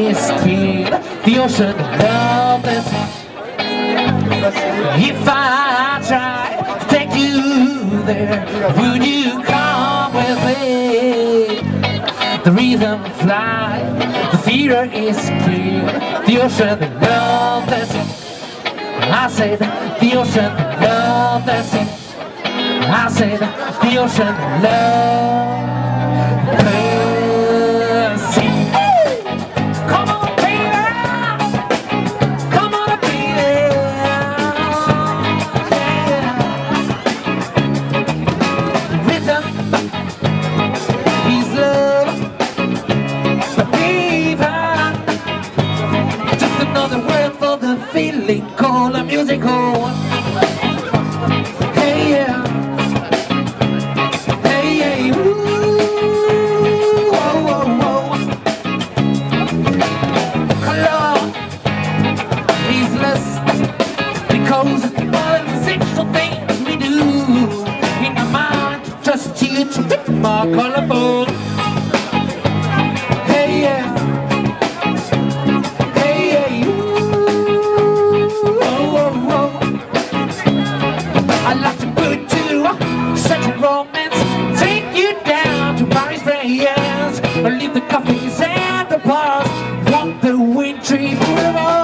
Escape the ocean of this. If I try to take you there, would you come with me? The rhythm fly, the fear escape the ocean of this. I said the ocean of this. I said the ocean love. Feeling called a musical. Hey yeah, hey yeah, ooh, oh, oh, oh. Color is less because all the sexual things we do in my mind just you to make more colorful. Hey yeah. I'd like to put you such a romance, take you down to Paris, France, leave the coffees and the bars, walk the wintry boulevard.